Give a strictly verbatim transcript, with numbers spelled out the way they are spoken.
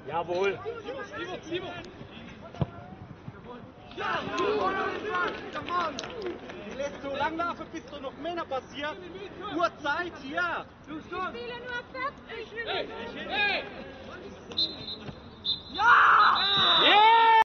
Jawohl. Simon, Simon. Ja, die lässt so lang laufen, bis da noch Männer passiert. Gut Zeit hier. Ich spiele nur vierzig Minuten. Hey, hey.